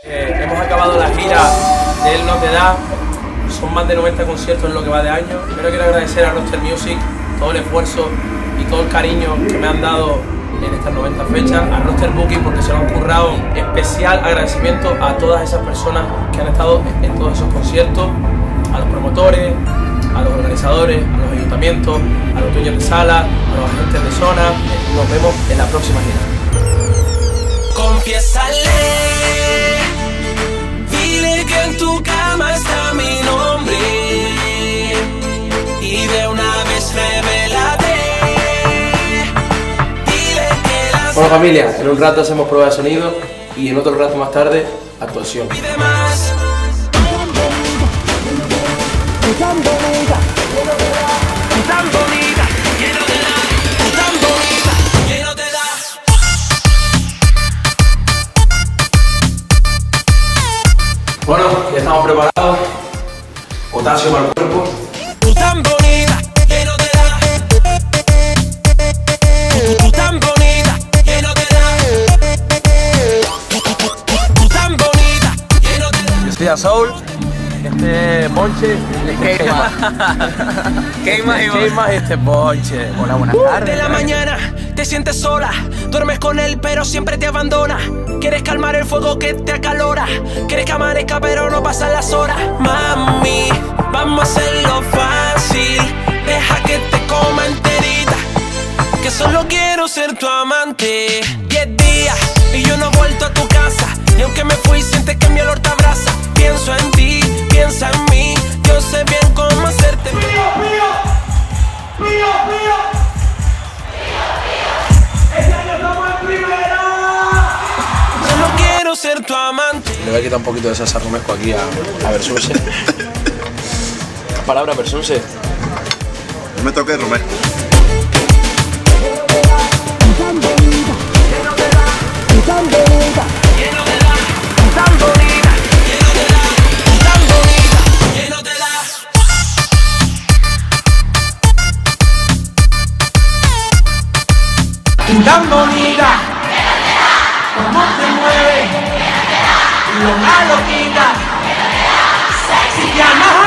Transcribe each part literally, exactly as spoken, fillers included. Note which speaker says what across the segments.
Speaker 1: Eh, hemos acabado la gira de Él No Te Da, son más de noventa conciertos en lo que va de año. Primero quiero agradecer a Roster Music todo el esfuerzo y todo el cariño que me han dado en estas noventa fechas, a Roster Booking porque se lo han currado. Especial agradecimiento a todas esas personas que han estado en todos esos conciertos, a los promotores, a los organizadores, a los ayuntamientos, a los dueños de sala, a los agentes de zona. Nos vemos en la próxima gira.
Speaker 2: Confiésale, dile que en tu cama está mi nombre y de una vez revélate. Dile que las...
Speaker 1: Bueno familia, en un rato hacemos prueba de sonido y en otro rato más tarde, actuación.
Speaker 2: Pide más.
Speaker 3: Tan bonita,
Speaker 2: Tan bonita, que no te da. Tan bonita, que no te da.
Speaker 1: Bueno, ya estamos preparados. Potasio para el cuerpo.
Speaker 2: Tú tan bonita, que no te da. Tú, tú tan bonita, que no te da. Tú tan bonita, que no te da.
Speaker 1: Yo soy a Soul. Este ponche le quema.
Speaker 4: Quema y
Speaker 1: Quema este ponche.
Speaker 4: Hola, buenas
Speaker 2: De
Speaker 4: tardes.
Speaker 2: la mañana te sientes sola, duermes con él pero siempre te abandona. Quieres calmar el fuego que te acalora, quieres que amanezca pero no pasan las horas. Mami, vamos a hacerlo fácil, deja que te coma enterita, que solo quiero ser tu amante. Diez días y yo no he vuelto a tu casa, y aunque me fui sientes que mi olor te abraza. Pienso en ti, piensa en mí, yo sé bien cómo hacerte.
Speaker 3: mío, mío, mío, mío. Este año estamos en primera.
Speaker 2: Solo quiero ser tu amante.
Speaker 1: Le voy a quitar un poquito de salsa romesco aquí a, a Versunce. Palabra Versunce.
Speaker 5: No me toques, Romero.
Speaker 3: Tan bonita, tan bonita,
Speaker 2: Que no te da,
Speaker 3: tan bonita.
Speaker 2: que no te da, tan bonita, que no te da.
Speaker 3: Tan bonita, cómo te mueve, lo malo quita, sexy ya más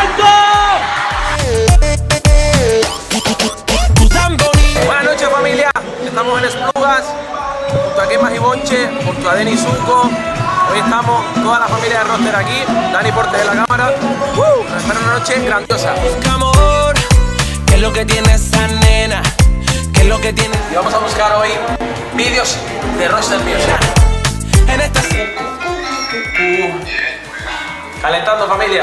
Speaker 3: alto.
Speaker 2: Tú tan bonita.
Speaker 1: Buenas noches familia, estamos en Esplugas, junto a Quemas y Bonche, junto a Denny Zuko. Hoy estamos toda la familia de Roster aquí, Dani Portes de la cámara. Uh, nos espera una noche grandiosa.
Speaker 2: Busca amor, ¿qué es lo que tiene esa nena? ¿Qué es lo que tiene
Speaker 1: Y vamos a buscar hoy vídeos de Roster Music.
Speaker 2: en esta
Speaker 1: Uh, calentando familia.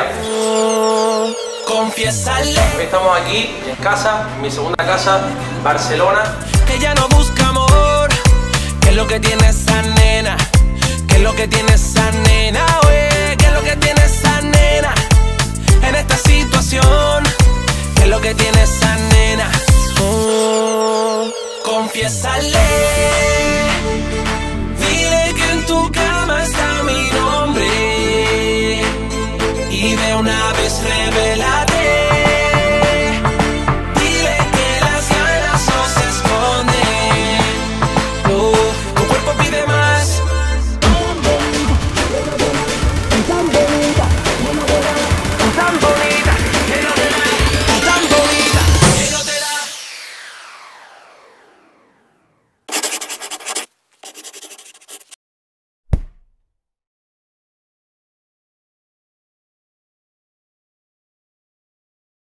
Speaker 2: Confiésale
Speaker 1: Hoy estamos aquí en casa, en mi segunda casa, Barcelona.
Speaker 2: que ya no busca amor. ¿Qué es lo que tiene esa nena? ¿Qué es lo que tiene esa nena? Oye, ¿qué es lo que tiene esa nena? En esta situación, ¿qué es lo que tiene esa nena? Oh, confiésale